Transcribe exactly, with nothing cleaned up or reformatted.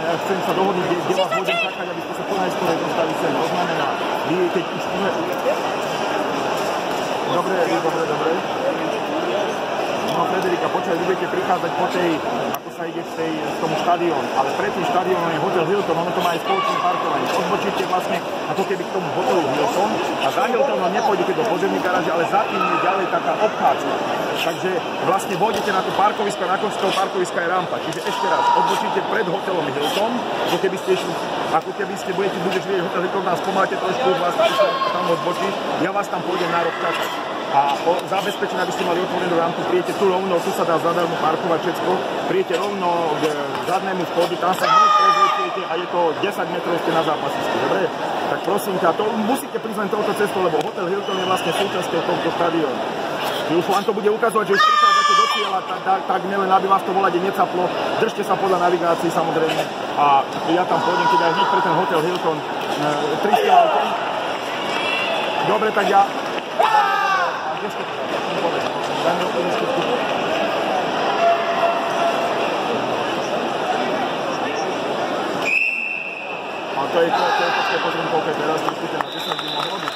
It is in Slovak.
chcem sa dohodnúť, kde, kde vás budem čakať, aby ste sa po najskôr dostali sem. To znamená, vy keď už... Dobre, dobre, dobre. No Frederika, počkaj, vy budete prichádzať po tej, ako sa ide z, tej, z tomu štadiónu, ale pred tým štadiónom je hotel Hilton, ono to má aj spoločné parkovanie. Odbočíte vlastne ako keby k tomu hotelu Hilton a za Hiltonom nepôjdete do podzemnej garáže, ale za tým je ďalej taká obchádzka. Takže vlastne vôjdete na to parkovisko, na konci toho parkoviska je rampa. Čiže ešte raz, odbočíte pred hotelom Hilton, ako keby ste išli, ako keby ste budete, budeš vidieť hotel Hilton, nás pomáte trošku, vás tam odbočiť, ja vás tam pôjdem na rok čakať. A o zabezpečené, aby ste mali otvorenú rampu, prijete tu rovno, tu sa dá zadarmo parkovať všetko, prijete rovno k zadnému vchodu, tam sa hneď prezriete a je to desať metrov ste na zápasisku, dobre? Tak prosím ťa, to musíte prísť len touto cestou, lebo hotel Hilton je vlastne súčasťou tohto štadiónu. Už vám to bude ukazovať, že už prichádzate do cieľa, tak, tak, tak neviem, aby vás to volade necaplo, držte sa podľa navigácií samozrejme a ja tam pôjdem, keď aj hneď pre ten hotel Hilton tristo aute. Dobre, tak ja... A to je to, to je počkej, pozriem, koľko je teraz, tridsať na desať by mohlo byť.